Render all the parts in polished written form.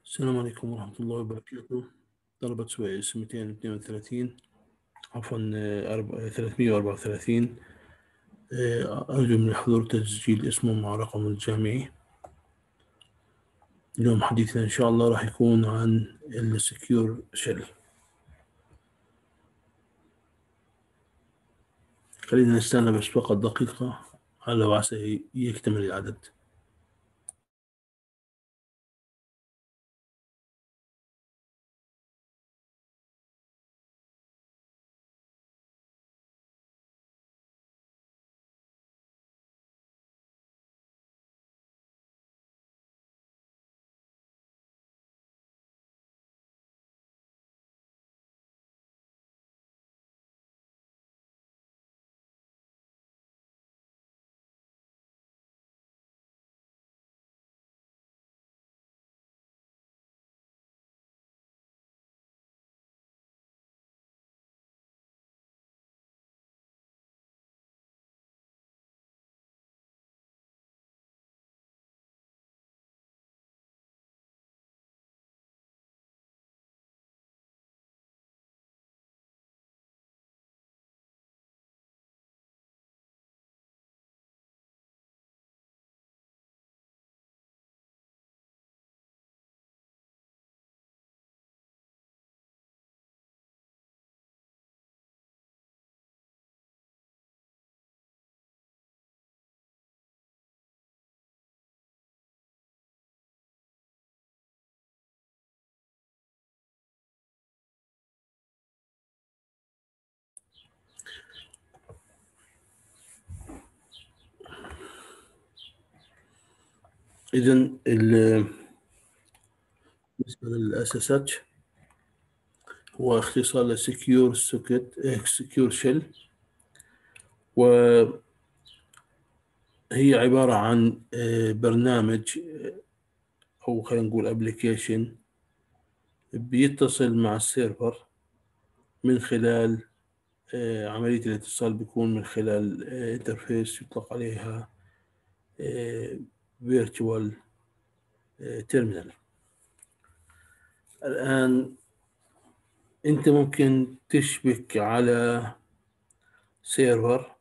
السلام عليكم ورحمة الله وبركاته. طلبة سويس 232 عفوا 334. أرجو من الحضور تسجيل اسمه مع رقم الجامعي. اليوم حديثنا إن شاء الله راح يكون عن السكيور شيل. خلينا نستنى بس فقط دقيقة على وعسى يكتمل العدد. إذن بالنسبة للأساسات هو اختصار لسكيور سوكت سكيور شيل، وهي عبارة عن برنامج أو خلينا نقول أبليكيشن بيتصل مع السيرفر من خلال عملية الاتصال بيكون من خلال انترفيس يطلق عليها فيرتشوال تيرمينال. الآن أنت ممكن تشبك على سيرفر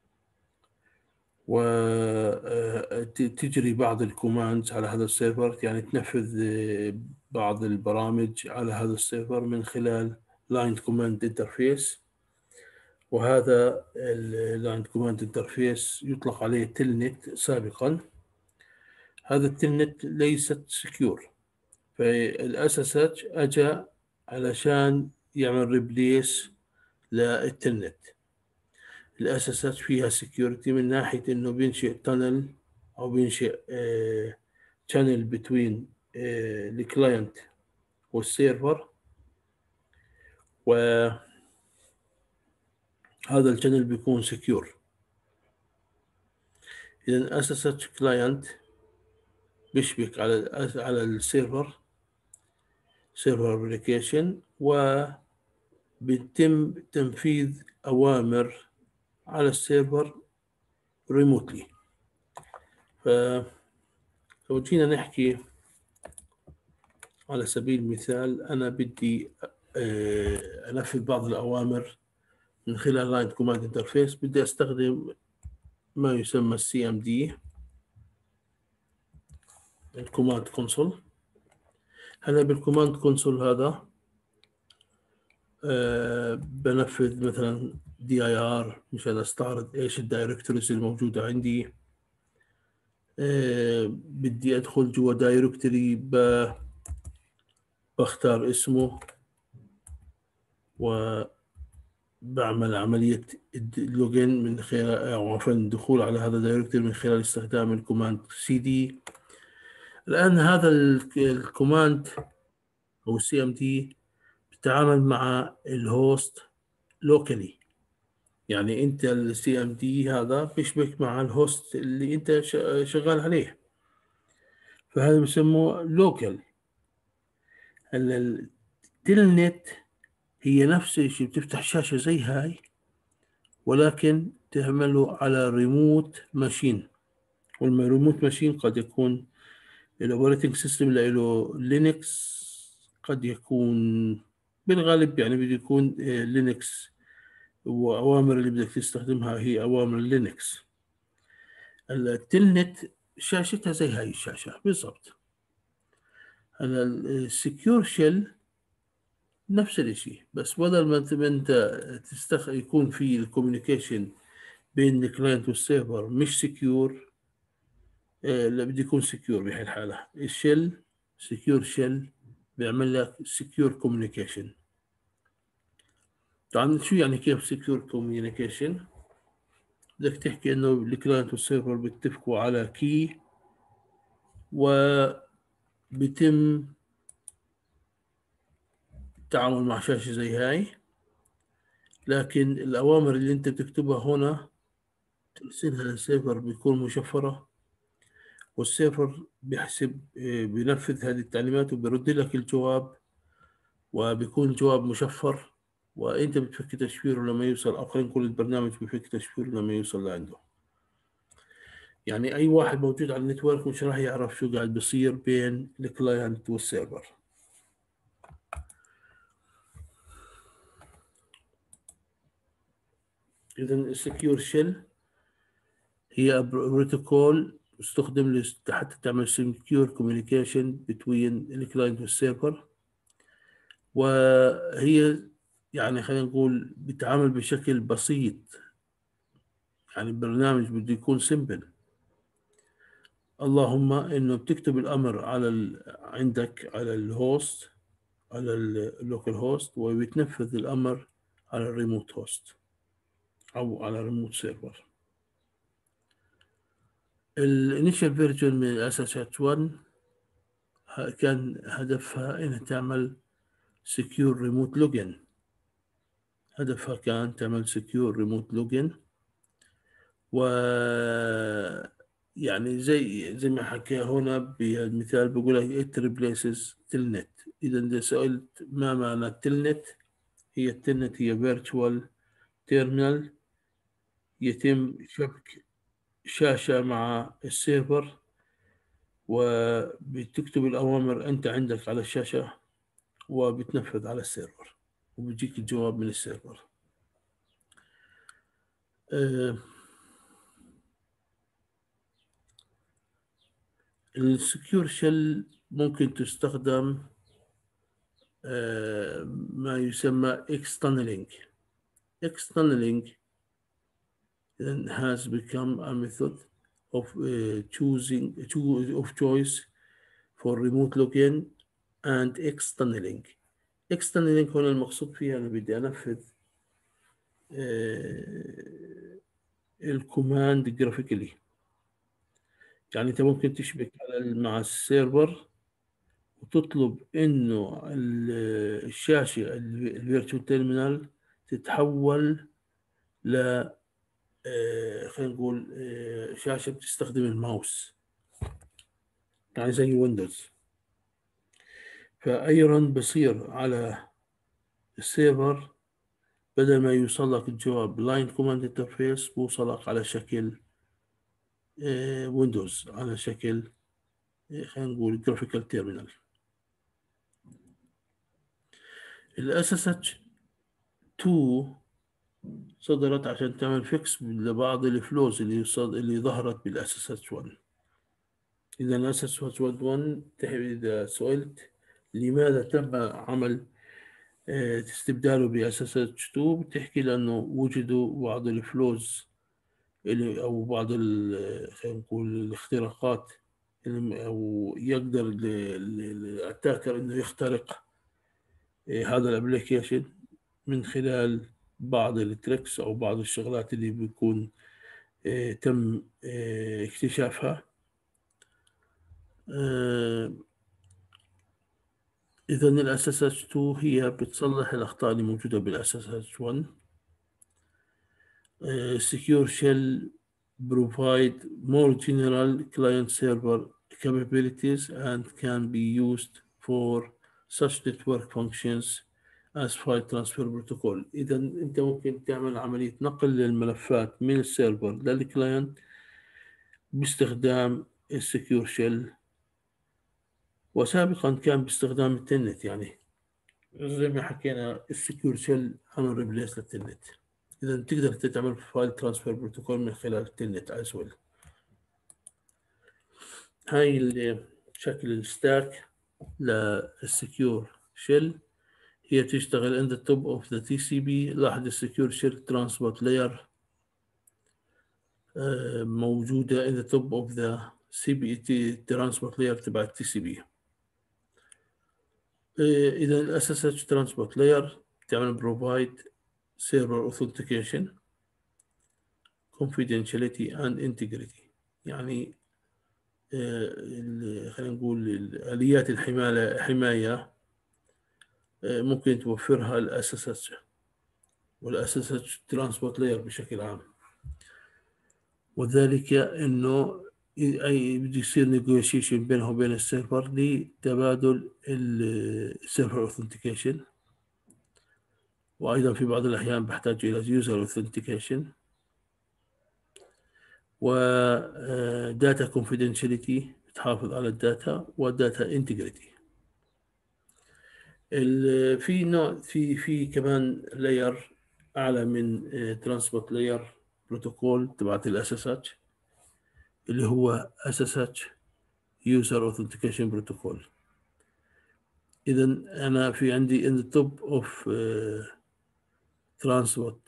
وتجري بعض الكوماندز على هذا السيرفر، يعني تنفذ بعض البرامج على هذا السيرفر من خلال لاين كوماند انترفيس، وهذا اللاين كوماند انترفيس يطلق عليه تلنت سابقا. هذا التلنت ليست سكيور، فالاساسات اجى علشان يعمل ريبليس للتلنت. الاساسات فيها سكيورتي من ناحية انه بينشئ تانل او بينشئ channel بين الكلاينت والسيرفر، وهذا الشانل بيكون سكيور. إذا أسست كلاينت بيشبك على السيرفر سيرفر ابلكيشن، وبيتم تنفيذ أوامر على السيرفر ريموتلي. فلو جينا نحكي على سبيل المثال، أنا بدي أنفذ بعض الأوامر من خلال لاين كوماند انترفيس، بدي أستخدم ما يسمى CMD الكوماند كونسول. هلا بالكوماند كونسول هذا بنفذ مثلا dir مشان استعرض ايش الدايركتوريز الموجودة عندي. بدي ادخل جوا دايركتوري بختار اسمه وبعمل عملية اللوجين من خلال او عفوا الدخول على هذا الدايركتوري من خلال استخدام الكوماند cd. الان هذا الكوماند او CMD بتتعامل مع الهوست لوكالي، يعني انت CMD هذا بيشبك مع الهوست اللي انت شغال عليه، فهذا بسموه لوكال. التلنت هي نفس الشيء، بتفتح شاشة زي هاي ولكن تعمله على ريموت ماشين، والريموت ماشين قد يكون الاوبريتنج سيستم اللي له لينكس قد يكون بالغالب يعني بده يكون لينكس، وأوامر اللي بدك تستخدمها هي أوامر لينكس. التلنت شاشتها زي هاي الشاشة بالضبط. هلا السكيور شيل نفس الشيء، بس بدل ما انت يكون في الكوميونيكيشن بين الكلاينت والسيرفر مش سكيور، لا بده يكون سكيور بهي الحالة. الشيل سكيور شيل بيعمل لك سكيور كوميونيكيشن. طبعا شو يعني كيف سكيور كوميونيكيشن؟ بدك تحكي انه الكلاينت والسيرفر بيتفقوا على كي، وبيتم التعامل مع شاشة زي هاي، لكن الأوامر اللي أنت بتكتبها هنا ترسلها للسيرفر بيكون مشفرة، والسيرفر بيحسب بينفذ هذه التعليمات وبيرد لك الجواب، وبيكون الجواب مشفر، وأنت بتفك تشفيره لما يوصل، أو خلينا نقول البرنامج بيفك تشفيره لما يوصل لعنده. يعني أي واحد موجود على النتورك مش راح يعرف شو قاعد بيصير بين الكلاينت والسيرفر. إذا السكيور شيل هي بروتوكول استخدم حتى تعمل secure communication between الكلاينت والسيرفر، وهي يعني خلينا نقول بتعامل بشكل بسيط. يعني البرنامج بده يكون سيمبل، اللهم انه بتكتب الامر على عندك على الهوست، على اللوكال هوست، وبيتنفذ الامر على الريموت هوست او على الريموت سيرفر. الانيشال فيرجن من اس اس اتش 1 كان هدفها انها تعمل secure remote login. هدفها كان تعمل secure remote login، و يعني زي ما حكى هنا بالمثال بيقول لك it replaces telnet. إذا إذا سألت ما معنى التلنت، هي التلنت هي virtual terminal يتم شبك شاشة مع السيرفر، وبتكتب الأوامر أنت عندك على الشاشة وبتنفذ على السيرفر، وبيجيك الجواب من السيرفر. السكيور شيل ممكن تستخدم ما يسمى extunneling. Extunneling has become a method of choice for remote login and extunneling. extunneling هنا المقصود فيها أنا بدي أنفذ الكوماند جرافيكالي. يعني أنت ممكن تشبك مع السيرفر وتطلب إنه الشاشة الفيرتشوال تيرمينال تتحول ل خلينا نقول شاشة بتستخدم الماوس، يعني زي ويندوز. فأي رن بصير على السيرفر بدل ما يوصل لك الجواب لاين كوماند انترفيس بوصلك على شكل ويندوز، على شكل خلينا نقول جرافيكال تيرمينال. الاس اس اتش 2 صدرت عشان تعمل فيكس لبعض الفلوز اللي ظهرت بالاس اس اتش 1. اذا الاس اس اتش 1 اذا سئلت لماذا تم عمل استبداله باس اس اتش 2، بتحكي لانه وجدوا بعض الفلوز اللي او بعض خلينا نقول الاختراقات، او يقدر الاتاكر انه يخترق هذا الابلكيشن من خلال بعض التريكس او بعض الشغلات اللي بيكون تم اكتشافها. إذا ال SSH2 هي بتصلح الأخطاء اللي موجودة بال SSH1. Secure Shell provide more general client-server capabilities and can be used for such network functions as file transfer protocol. إذا أنت ممكن تعمل عملية نقل للملفات من السيرفر للكلاينت باستخدام السكيور شيل وسابقا كان باستخدام التلنت، يعني زي ما حكينا السكيور شيل عمل ريبليس للتلنت. إذا تقدر تعمل فايل ترانسفير بروتوكول من خلال التلنت as well. هاي شكل الستاك للسكيور شيل، هي تشتغل in the top of the TCP. لاحظ السكيور شيل ترانسبورت لاير موجودة in the top of the CPT transport layer تبع TCP. إذا ال SSH transport layer تعمل provide server authentication confidentiality and integrity، يعني خلينا نقول آليات الحماية ممكن توفرها ال SSH وال SSH transport layer بشكل عام، وذلك إنه أي بده يصير نيغوشيشن بينه وبين السيرفر لتبادل السيرفر اوثنتيكيشن، وأيضا في بعض الأحيان بحتاج إلى يوزر اوثنتيكيشن وداتا كونفيدنشاليتي تحافظ على الداتا وداتا انتجريتي. في نوع في كمان لاير أعلى من ترانسبورت لاير بروتوكول تبعت الاس اس اتش اللي هو SSH User Authentication Protocol. إذا أنا في عندي in the top of transport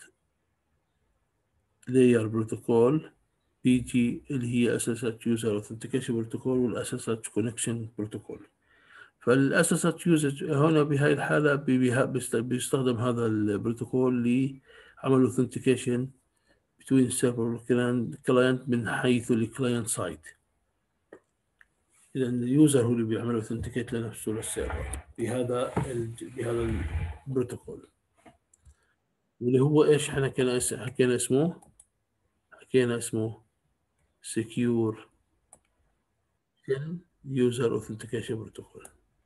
layer protocol بيجي اللي هي SSH User Authentication Protocol وال SSH Connection Protocol. فال SSH User هنا بهاي الحالة بيستخدم هذا البروتوكول لعمل Authentication between server client من حيث الكلاينت سايد. إذا اليوزر هو اللي بيعمل اوثنتيكيت لنفسه للسيرفر بهذا البروتوكول، واللي هو ايش احنا حكينا اسمه Secure User Authentication Protocol.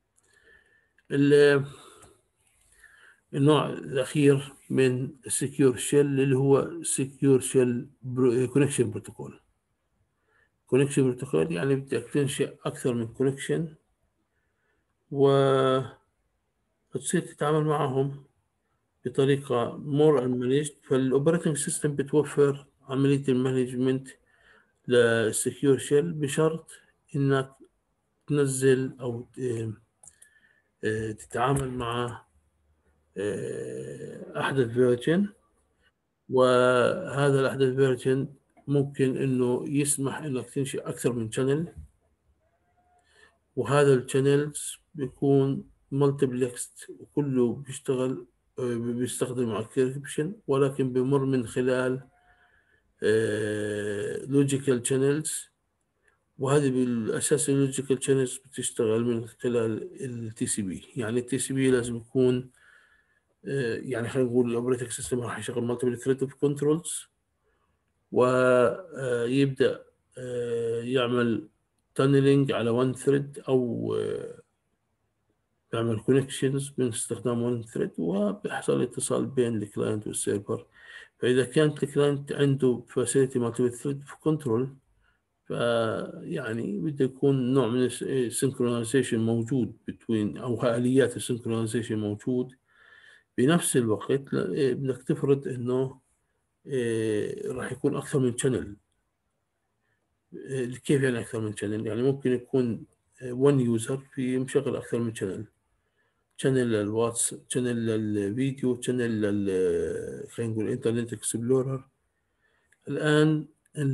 النوع الأخير من Secure Shell اللي هو Secure Shell Connection Protocol. Connection Protocol يعني بدك تنشئ أكثر من connection وتصير تتعامل معهم بطريقة more managed. فالأوبريتنج سيستم بتوفر عملية المانجمنت للسكيور شيل بشرط إنك تنزل أو تتعامل مع أحدث فيرجن، وهذا الأحدث فيرجن ممكن إنه يسمح إنك تنشئ أكثر من شانل، وهذا الشانلز بيكون مالتيبلكست وكله بيشتغل بيستخدم انكريبشن، ولكن بمر من خلال لوجيكال شانلز، وهذه بالاساس اللوجيكال شانلز بتشتغل من خلال التي سي بي. يعني التي سي بي لازم يكون يعني خلينا نقول الاوبريتنج سيستم راح يشغل مالتيبل ثريد اوف كنترولز، ويبدا يعمل تانلينج على وان ثريد او يعمل كونكشنز من استخدام وان ثريد، وبيحصل اتصال بين الكلاينت والسيرفر. فاذا كانت الكلاينت عنده فاسيلتي مالتيبل ثريد كنترول، فيعني بده يكون نوع من السنكرونايزيشن موجود بين او آليات السنكرونايزيشن موجود. بنفس الوقت بدك تفرض انه راح يكون اكثر من شانل. كيف يعني اكثر من شانل؟ يعني ممكن يكون one يوزر في مشغل اكثر من شانل للواتس، شانل للفيديو، شانل خلينا نقول انترنت اكسبلورر. الان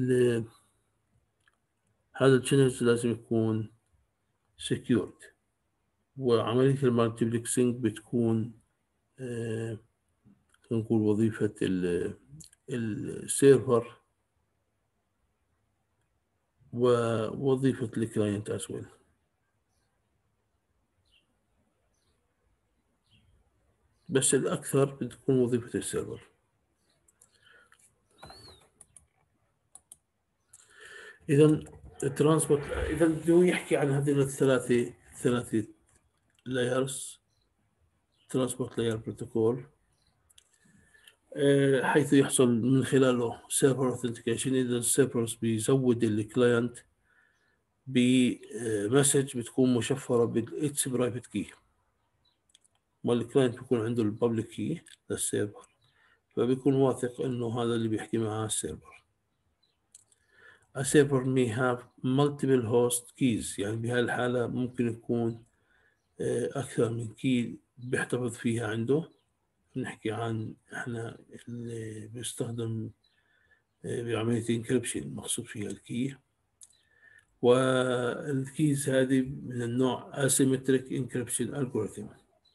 هذا الشانل لازم يكون secured، وعملية المالتيبلكسينج بتكون نقول وظيفة السيرفر ووظيفة الكلاينت as well. بس الأكثر بتكون وظيفة السيرفر. إذا الترانسبورت، إذا بده يحكي عن هذه الثلاثة لايرز، ترانسبورت لاير بروتوكول حيث يحصل من خلاله سيرفر اوثنتيكيشن. إذا السيرفرز بيزود الكلاينت بمسج بتكون مشفرة بالإتس برايفت كي، والكلاينت بيكون عنده البابليك كي للسيرفر، فبيكون واثق إنه هذا اللي بيحكي معاه السيرفر. A server may have multiple host keys، يعني بهذه الحالة ممكن يكون أكثر من كي بيحتفظ فيها عنده. نحكي عن إحنا اللي بيستخدم بعملية انكريبشن مقصود فيها الكي، والكيز هذه من النوع asymmetric encryption algorithm.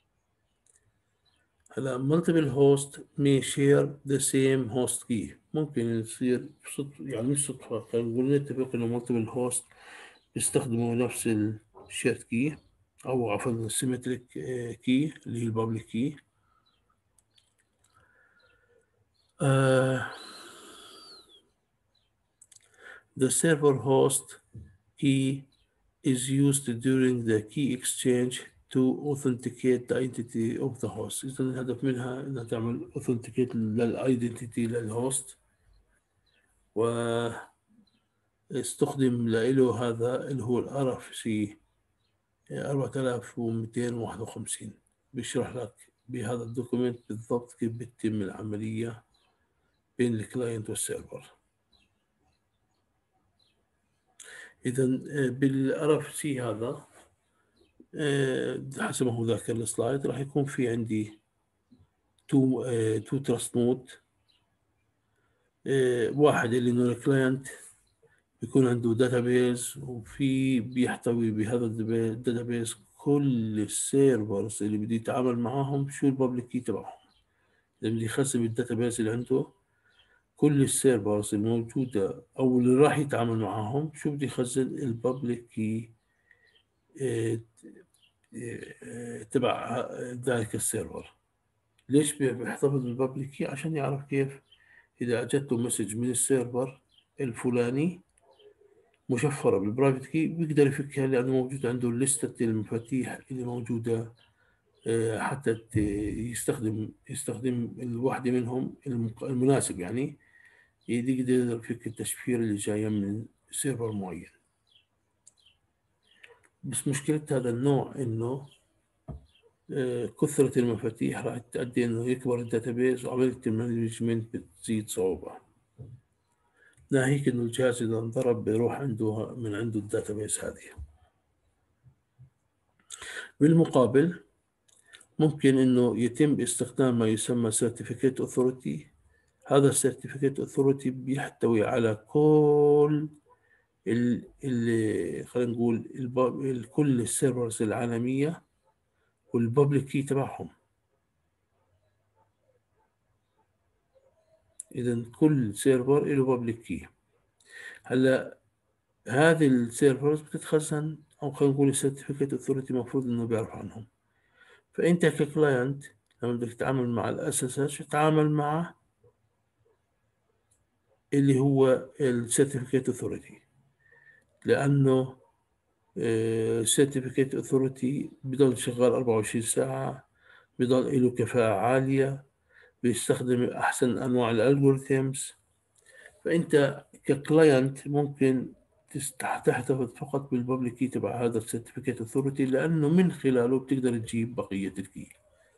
هلا multiple host may share the same host key، ممكن يصير يعني مش صدفة، خلينا نقول نتفق إنه multiple host بيستخدموا نفس الشيرت كي، أو عفوا السيمتريك كي اللي هي البابليك كي. The server host key is used during the key exchange to authenticate the identity of the host. إذا الهدف منها إنها تعمل authenticate للidentity للهوست، واستخدم له هذا اللي هو RFC 4251. بيشرح لك بهذا الدوكيمنت بالضبط كيف بتتم العملية بين الكلاينت والسيرفر. إذا بالRFC هذا حسب ما هو ذاكر السلايد راح يكون في عندي تو تراست نود. واحد اللي انه الكلاينت بيكون عنده داتابيز، وفي بيحتوي بهذا الداتابيز كل السيرفرز اللي بده يتعامل معاهم، شو البابليك كي تبعهم. اذا بده يخزن الداتابيز اللي عنده كل السيرفرز الموجودة او اللي راح يتعامل معاهم، شو بده يخزن البابليك كي تبع ذلك السيرفر. ليش بيحتفظ بالبابليك كي؟ عشان يعرف كيف إذا أجته مسج من السيرفر الفلاني مشفرة بالبرايفت كي بيقدر يفكها، لأنه موجود عنده لستة المفاتيح اللي موجودة، حتى يستخدم الواحدة منهم المناسب، يعني يقدر يفك التشفير اللي جاية من سيرفر معين. بس مشكلة هذا النوع إنه كثرة المفاتيح راح تؤدي إنه يكبر الداتابيز، وعملية المانجمنت بتزيد صعوبة. ناهيك إنه الجهاز إذا انضرب بيروح عنده من عنده الداتابيس هذه. بالمقابل ممكن إنه يتم استخدام ما يسمى Certificate Authority. هذا Certificate Authority بيحتوي على كل خلينا نقول كل السيرفرز العالمية والبابليك كي تبعهم. إذا كل سيرفر له بابليك كي. هلا هذه السيرفرز بتتخزن، أو خلينا نقول السيرتيفيكيت أثوريتي المفروض إنه بيعرف عنهم. فأنت ككلاينت لما بدك تتعامل مع الأساسات تتعامل مع اللي هو السيرتيفيكيت أثوريتي، لأنه السيرتيفيكيت أثوريتي بضل شغال 24 ساعة، بضل له كفاءة عالية، بيستخدم أحسن أنواع الألغوريثمز. فأنت ككلاينت ممكن تحتفظ فقط بالبابليك كي تبع هذا السيرتيفيكيت أثوريتي، لأنه من خلاله بتقدر تجيب بقية الكي.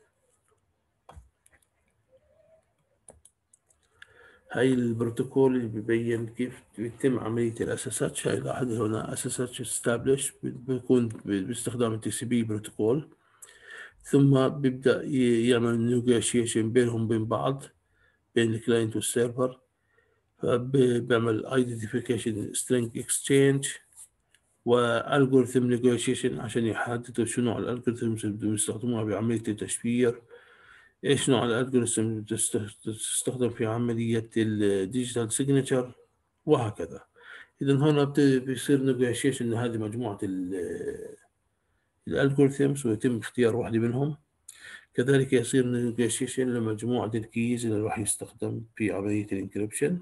هاي البروتوكول اللي بيبين كيف بيتم عملية الأساسات. لاحظ هنا أساسات establish بيكون باستخدام التي سي بي بروتوكول، ثم بيبدأ يعمل نيغوشيشن بينهم بين بعض، بين الكلاينت والسيرفر. فبيعمل identification string exchange والجوريثم نيغوشيشن عشان يحددوا شنو نوع الالجوريثمز اللي بدهم يستخدموها بعملية التشفير، ايش نوع الالجوريثم اللي تستخدم في عملية الديجيتال سيجنتشر، وهكذا. إذا هنا بيصير نيغوشيشن هذه مجموعة الالجوريثمز، ويتم اختيار واحدة منهم. كذلك يصير نيغوشيشن لمجموعة الكيز اللي راح يستخدم في عملية الانكريبشن.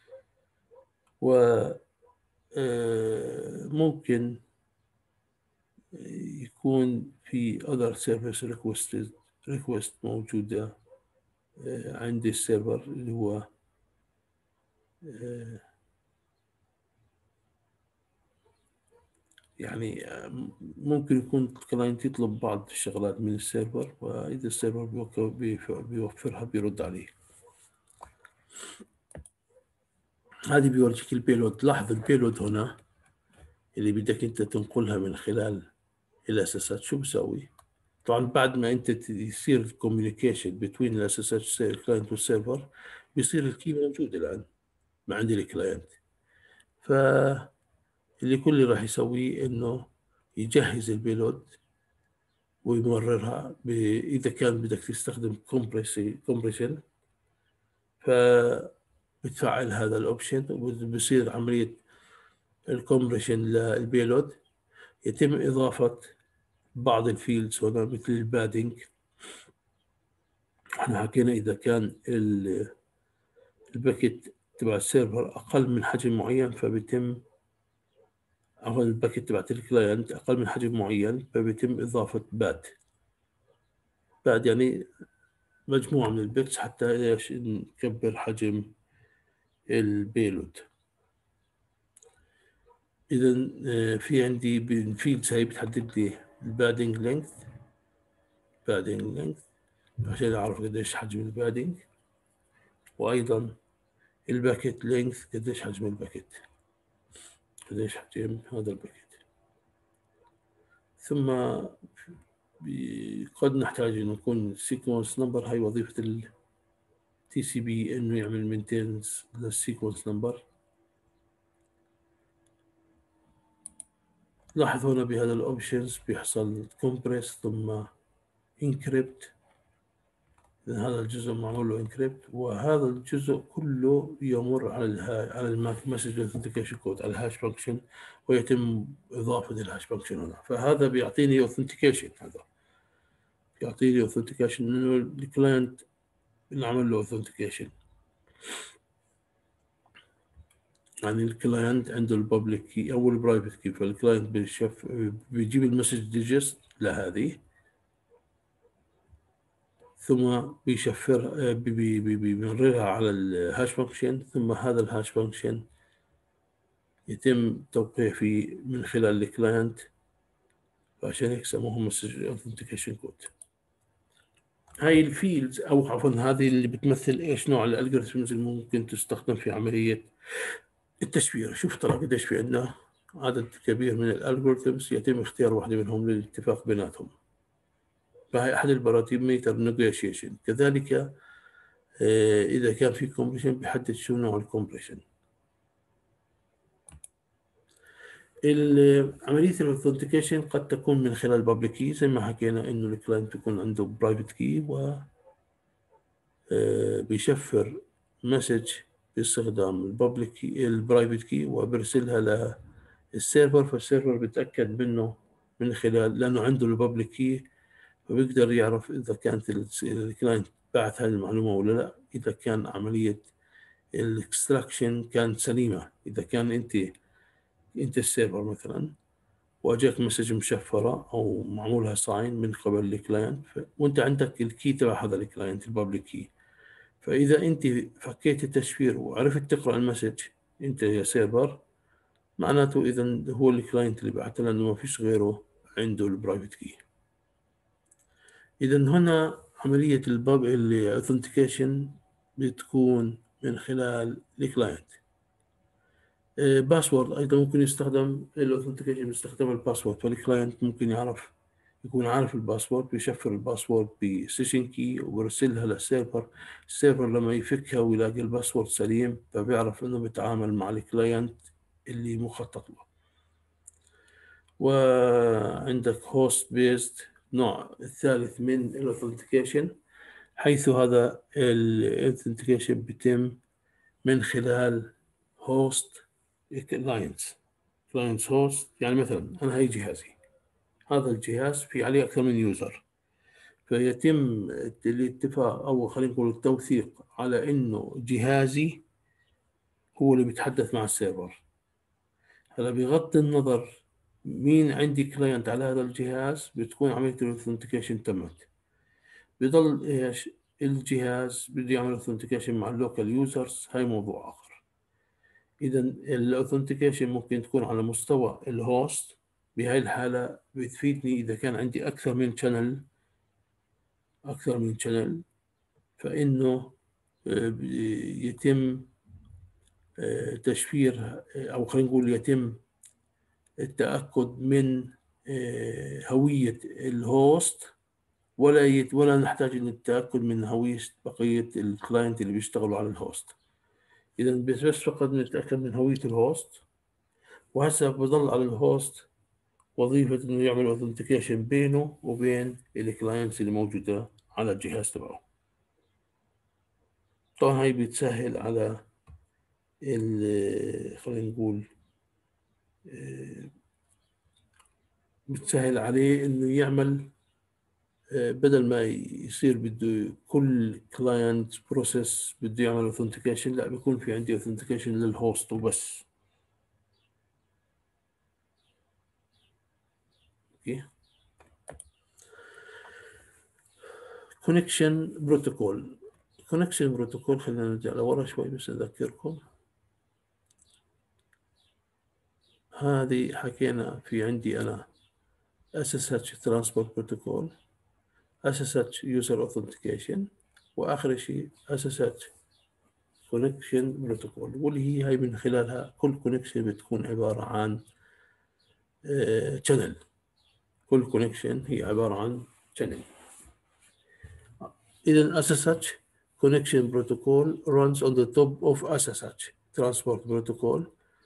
و ممكن يكون في other service request موجودة عند السيرفر اللي هو يعني ممكن يكون الكلاينت يطلب بعض الشغلات من السيرفر، وإذا السيرفر بيوفرها بيرد عليه. هذه بيورجيك البيلود. لاحظ البيلود هنا اللي بدك أنت تنقلها من خلال الأساسات. شو بسوي؟ طبعا بعد ما أنت يصير الكوميونيكيشن بين الأساسات الكلاينت والسيرفر، بيصير الكي موجود الآن ما عند الكلاينت. فاللي كل اللي راح يسويه إنه يجهز البيلود ويمررها. إذا كان بدك تستخدم كومبريشن، فبتفعل هذا الأوبشن وبصير عملية الكومبريشن للبيلود. يتم إضافة بعض الفيلدز هنا مثل البادنج. احنا حكينا إذا كان الباكت تبع السيرفر أقل من حجم معين فبيتم، أو الباكت تبعت الكلاينت أقل من حجم معين فبيتم إضافة باد يعني مجموعة من البيتس حتى إيش نكبر حجم البيلود. إذا في عندي بالفيلدز هاي بتحدد لي البادنج لينث عشان أعرف قديش حجم البادنج، وأيضا الباكت لينث قديش حجم الباكت، قديش حجم هذا الباكت. ثم قد نحتاج إنه يكون سيكونس نمبر. هاي وظيفة ال TCP إنه يعمل مينتينز للسيكونس نمبر. لاحظ هنا بهذا الأوبشنز بيحصل كومبريس ثم انكريبت. هذا الجزء معمول له انكريبت، وهذا الجزء كله يمر على المسج اوثنتيكيشن كود، على الهاش فانكشن، ويتم اضافه الهاش فانكشن هنا. فهذا بيعطيني اوثنتيكيشن، هذا يعطيني اوثنتيكيشن انه الكلاينت اللي عمل له اوثنتيكيشن. يعني الكلاينت عنده الببليك كي او البرايفت كي، فالكلاينت بيجيب المسج ديجست لهذه، ثم بيشفر بيمررها على الهاش فانكشن، ثم هذا الهاش فانكشن يتم توقيع فيه من خلال الكلاينت، فعشان هيك سموه مسج اوثنتيكيشن كود. هاي الفيلدز او عفوا هذه اللي بتمثل ايش نوع الالجوريثمز اللي ممكن تستخدم في عمليه التشفير. شوف ترى قديش في عندنا عدد كبير من الالجوريثمز، يتم اختيار واحده منهم للاتفاق بيناتهم. فهي احد البارامتر نيغوشيشن. كذلك اذا كان في كومبريشن بيحدد شو نوع الكومبريشن. عملية الاوثنتيكيشن قد تكون من خلال بابليك كي، زي ما حكينا انه الكلاينت بيكون عنده برايفت كي و بيشفر مسج باستخدام البابليك كي البرايفت كي وبرسلها للسيرفر، فالسيرفر بيتأكد منه من خلال لأنه عنده البابليك كي، فبيقدر يعرف إذا كانت الكلاينت بعث هذه المعلومة ولا لا، إذا كان عملية الاكستراكشن كانت سليمة. إذا كان أنت السيرفر مثلا واجاك مسج مشفره او معمولها ساين من قبل الكلاينت، وانت عندك الكي تبع هذا الكلاينت البابليك كي، فاذا انت فكيت التشفير وعرفت تقرا المسج انت يا سيرفر، معناته اذا هو الكلاينت اللي بعث، لانه ما فيش غيره عنده البرايفت كي. اذا هنا عمليه الاوثنتيكيشن بتكون من خلال الكلاينت. باسورد ايضا ممكن يستخدم الاوثنتيكيشن باستخدام الباسورد، فالكلاينت ممكن يكون عارف الباسورد، بيشفر الباسورد بسيشن كي وبرسلها للسيرفر. السيرفر لما يفكها ويلاقي الباسورد سليم فبيعرف انه بيتعامل مع الكلاينت اللي مخطط له. وعندك هوست بيست، نوع الثالث من الاوثنتيكيشن، حيث هذا الاوثنتيكيشن بيتم من خلال هوست كلاينتس هوست. يعني مثلا انا هي جهازي، هذا الجهاز في عليه اكثر من يوزر، فيتم الاتفاق او خلينا نقول التوثيق على انه جهازي هو اللي بيتحدث مع السيرفر. هلا بغض النظر مين عندي كلاينت على هذا الجهاز، بتكون عملية الاوثنتيكيشن تمت. بضل ايش الجهاز بده يعمل اوثنتيكيشن مع اللوكال يوزرز، هاي موضوع اخر. اذا الاوثنتيكيشن ممكن تكون على مستوى الهوست، بهاي الحالة بتفيدني إذا كان عندي أكثر من channel فإنه يتم تشفير أو خلينا نقول يتم التأكد من هوية الهوست ولا نحتاج إن التأكد من هوية بقية الكلاينت اللي بيشتغلوا على الهوست. إذا بس فقط نتأكد من هوية الهوست، وهسه بضل على الهوست وظيفة إنه يعمل أوثنتيكيشن بينه وبين الكلاينتس اللي موجودة على الجهاز تبعه. طبعا هاي بتسهل على خلينا نقول بتسهل عليه إنه يعمل بدل ما يصير بده كل كلاينت بروسيس بده يعمل اوثنتيكيشن، لا بيكون في عندي اوثنتيكيشن للهوست وبس. اوكي. كونكشن بروتوكول. كونكشن بروتوكول خلينا نرجع لورا شوي بس اذكركم. هذه حكينا في عندي انا SSH Transport Protocol، SSH User Authentication، واخر شيء SSH Connection Protocol، واللي هي من خلالها كل كونكشن بتكون عبارة عن channel. كل كونكشن هي عبارة عن channel. إذا SSH Connection Protocol runs on the top of SSH Transport Protocol.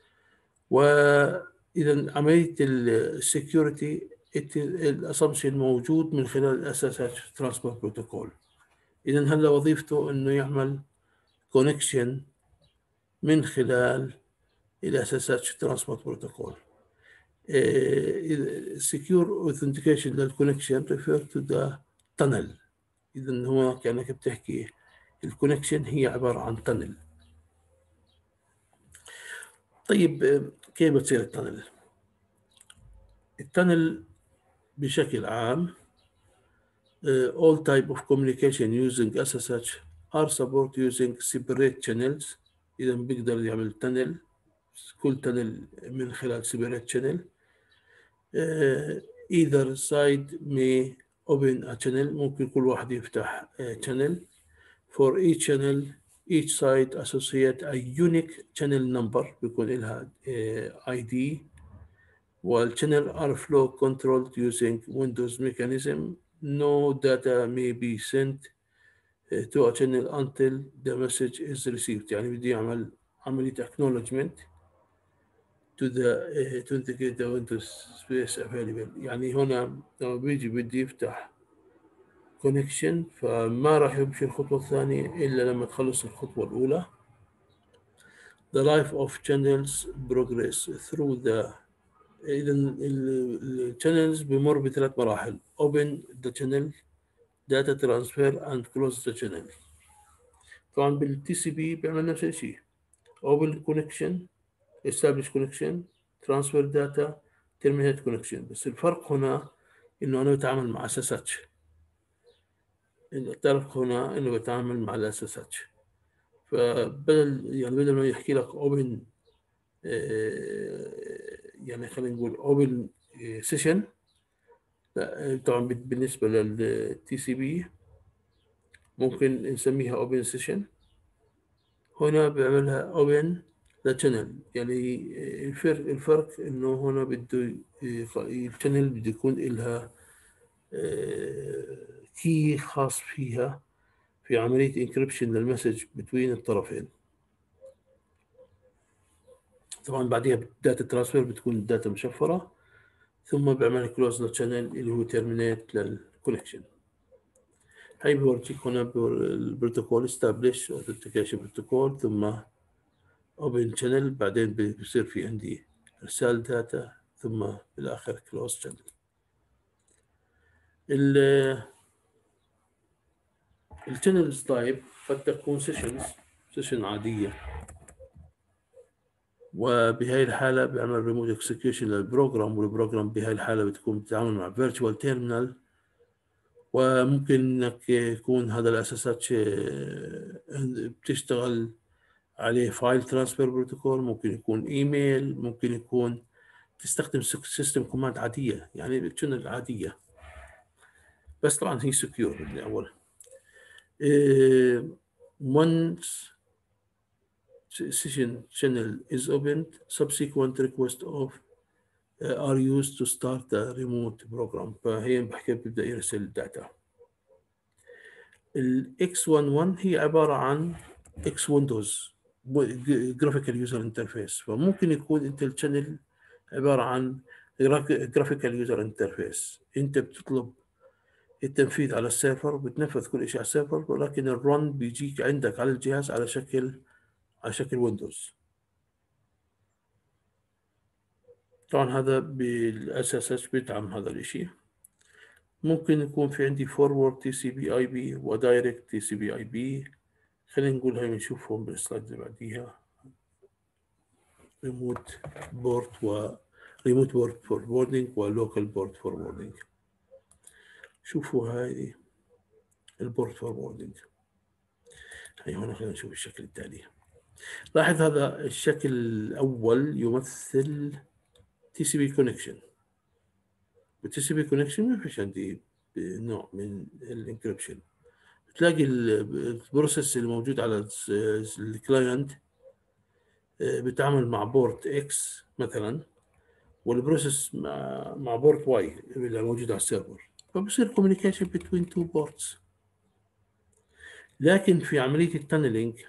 وإذا عملية السكيورتي الأسامبشن موجود من خلال SSH Transport Protocol. إذا هلا وظيفته إنه يعمل كونكشن من خلال SSH Transport Protocol. Secure authentication للconnection refer to the tunnel. إذا هو كأنك بتحكي الكونكشن هي عبارة عن تنل. طيب كيف بتصير التنل؟ التنل بشكل عام all type of communication using SSH are support using separate channels. إذا بيقدر يعمل تنل، كل تنل من خلال separate channel. either side may open a channel، ممكن كل واحد يفتح channel. For each channel each side associate a unique channel number بيكون لها ID. والchannel are flow controlled using Windows mechanism. No data may be sent to a channel until the message is received. يعني بدي يعمل عملية acknowledgement to indicate the Windows space available. يعني هنا لما بيجي بدي يفتح كونكشن فما راح يمشي الخطوة الثانية إلا لما تخلص الخطوة الأولى. The life of channels progress through the. إذا الchannels بمر بثلاث مراحل: open the channel، data transfer and close the channel. طبعا بالتي سي بي بيعمل نفس الشيء: open connection، establish connection، transfer data، terminate connection. بس الفرق هنا إنه أنا بتعامل مع SSH. الفرق هنا إنه بتعامل مع SSH. بدل ما يحكي لك open يعني خلينا نقول open session، لا طبعا بالنسبة للتي سي بي ممكن نسميها open session. هنا بيعملها open the channel. يعني الفرق إنه هنا بده الشانل بده يكون لها كي خاص فيها في عملية encryption للمسج بين الطرفين. طبعا بعدها الداتا ترانسفير بتكون الداتا مشفرة، ثم بعمل كلوز للشانل اللي هو تيرمينيت للكونكشن. هاي بورجيك هنا البروتوكول establish authentication بروتوكول، ثم open channel، بعدين بيصير في عندي ارسال داتا، ثم بالاخر close channel. الشانلز تايب قد تكون سيشن عادية، وبهاي الحالة بيعمل ريموت اكسكيوشن للبروجرام، والبروجرام بهاي الحالة بتكون بتتعامل مع فيرتشوال تيرمينال. وممكن انك يكون هذا الاساسات بتشتغل عليه فايل ترانسفير بروتوكول، ممكن يكون ايميل، ممكن يكون تستخدم سيستم كوماند عادية، يعني التشانل عادية، بس طبعا هي سكيور بالأول. once session channel is opened, subsequent request of are used to start the remote program. فهي بحكي بيبدأ يرسل الداتا. ال X11 هي عبارة عن X Windows Graphical User Interface، فممكن يكون انت الشانل عبارة عن Graphical User Interface. انت بتطلب التنفيذ على السيرفر، بتنفذ كل شيء على السيرفر، ولكن الرن بيجيك عندك على الجهاز على شكل ويندوز. طبعا هذا بالاساس بيدعم هذا الشيء. ممكن يكون في عندي فورورد تي سي بي اي بي ودايركت تي سي بي اي بي. خلينا نقول هاي بنشوفهم بالسلايد اللي بعديها. ريموت بورت فوروردنج ولوكال بورت فوروردنج. شوفوا هاي البورت فوروردنج. هاي هنا خلينا نشوف الشكل التالي. لاحظ هذا الشكل الأول يمثل تي سي بي كونكشن. بالتي سي بي كونكشن ما فيش عندي نوع من الانكربشن. تلاقي البروسيس الموجود على الكلاينت بتعامل مع بورت اكس مثلا، والبروسيس مع بورت واي اللي موجود على السيرفر، فبصير كوميونيكيشن بين تو بورتس. لكن في عمليه التانلينج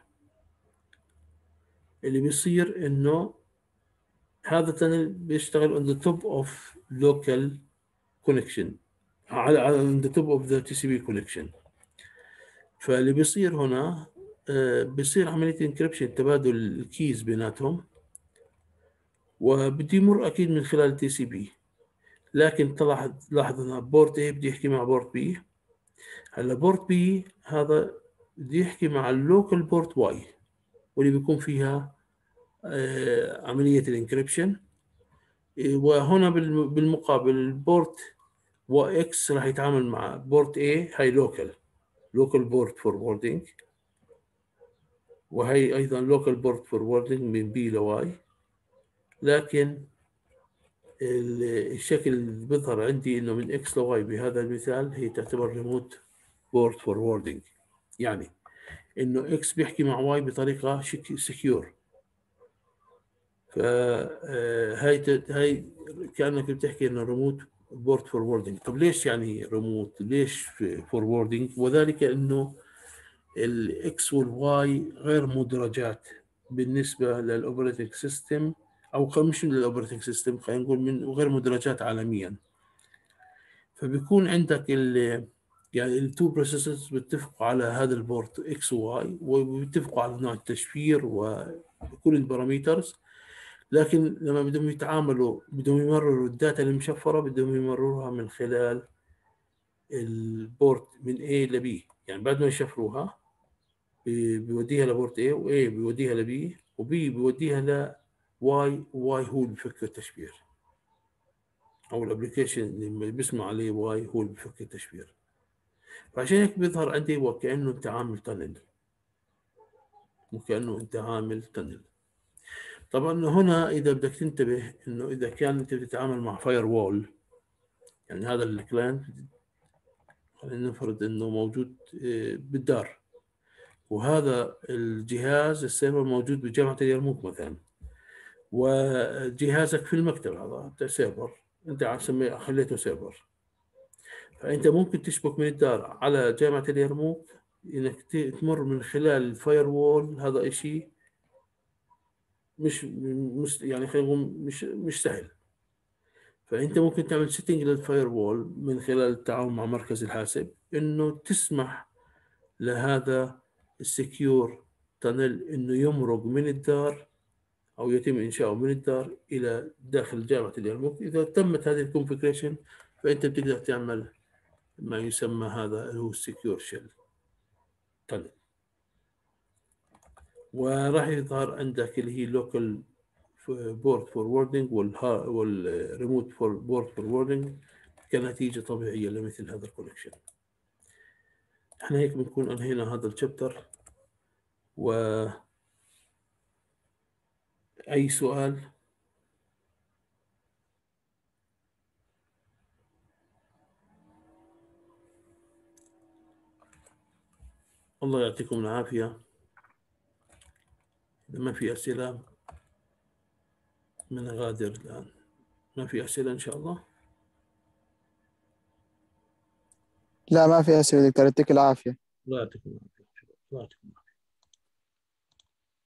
اللي بيصير انه هذا التانل بيشتغل on the top of local connection، على on the top of the TCP connection. فاللي بيصير هنا بيصير عمليه انكربشن، تبادل الكيز بيناتهم، وبده يمر اكيد من خلال التي سي بي. لكن لاحظ هنا بورت A بده يحكي مع بورت B. هلا بورت B هذا بده يحكي مع اللوكال بورت Y، واللي بيكون فيها عملية الانكريبشن. وهنا بالمقابل البورت X راح يتعامل مع بورت A، هاي لوكال بورت فوروردنج، وهي أيضا لوكال بورت فوروردنج من B ل Y. لكن الشكل اللي بيظهر عندي انه من اكس لواي بهذا المثال هي تعتبر ريموت بورت فوروردنج، يعني انه اكس بيحكي مع واي بطريقه سكيور. هاي كانك بتحكي انه ريموت بورت فوروردنج. طب ليش يعني ريموت؟ ليش فوروردنج؟ وذلك انه الاكس والواي غير مدرجات بالنسبه للاوبريتنج سيستم، او مش من الاوبريتنج سيستم، خلينا نقول من غير مدرجات عالميا. فبيكون عندك يعني التو بروسيسز بيتفقوا على هذا البورت اكس وواي، وبيتفقوا على نوع التشفير وكل الباراميترز. لكن لما بدهم يتعاملوا، بدهم يمرروا الداتا المشفره، بدهم يمرروها من خلال البورت من A ل B. يعني بعد ما يشفروها بيوديها لبورت A، و A بيوديها ل B، و B بيوديها ل Y، و Y هو اللي بفك التشفير، او الابلكيشن اللي بيسمع عليه واي هو اللي بفك التشفير. فعشان هيك بيظهر عندي وكأنه انت عامل تنل، وكأنه انت عامل تنل. طبعا هنا اذا بدك تنتبه انه اذا كان انت بتتعامل مع فاير وول، يعني هذا الكلاينت خلينا نفرض انه موجود بالدار، وهذا الجهاز السيرفر موجود بجامعة اليرموك مثلا، وجهازك في المكتب هذا بتاع سيرفر، انت خليته سيرفر. فانت ممكن تشبك من الدار على جامعة اليرموك، انك تمر من خلال الفاير وول. هذا اشي مش يعني خلينا نقول مش سهل. فانت ممكن تعمل سيتنج للفاير وول من خلال التعاون مع مركز الحاسب، انه تسمح لهذا السكيور تانل انه يمرق من الدار، او يتم انشاؤه من الدار الى داخل جامعة اليرموك. اذا تمت هذه الكونفيجريشن فانت بتقدر تعمل ما يسمى هذا هو السكيور شيل تانل. وراح يظهر عندك اللي هي لوكال بورت فوروردنج والريموت بورت فوروردنج كنتيجة طبيعية لمثل هذا الكونكشن. احنا هيك بنكون انهينا هذا الشابتر. وأي سؤال؟ الله يعطيكم العافية. إذا ما في أسئلة من غادر الآن. ما في أسئلة إن شاء الله. لا ما في أسئلة دكتور، يعطيك العافية. الله يعطيكم العافية. الله يعطيكم العافية.